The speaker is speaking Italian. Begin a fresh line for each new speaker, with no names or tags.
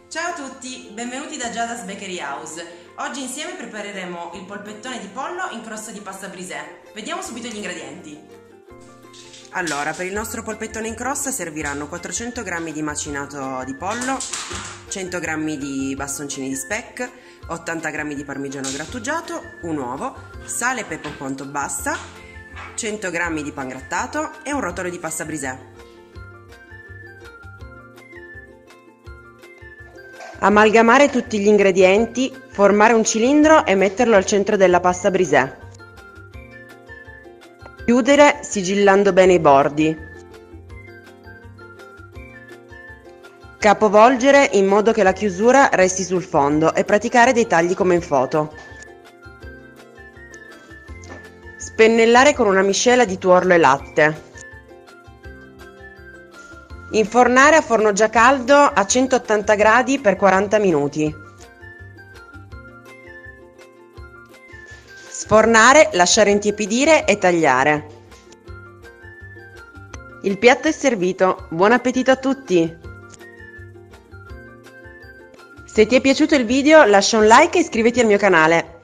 Ciao a tutti, benvenuti da Giada's Bakery House. Oggi insieme prepareremo il polpettone di pollo in crosta di pasta brisée. Vediamo subito gli ingredienti. Allora, per il nostro polpettone in crosta serviranno 400 g di macinato di pollo, 100 g di bastoncini di speck, 80 g di parmigiano grattugiato, un uovo, sale e pepe quanto basta, 100 g di pangrattato e un rotolo di pasta brisée. Amalgamare tutti gli ingredienti, formare un cilindro e metterlo al centro della pasta brisée. Chiudere sigillando bene i bordi. Capovolgere in modo che la chiusura resti sul fondo e praticare dei tagli come in foto. Spennellare con una miscela di tuorlo e latte. Infornare a forno già caldo a 180 gradi per 40 minuti. Sfornare, lasciare intiepidire e tagliare. Il piatto è servito, buon appetito a tutti! Se ti è piaciuto il video lascia un like e iscriviti al mio canale.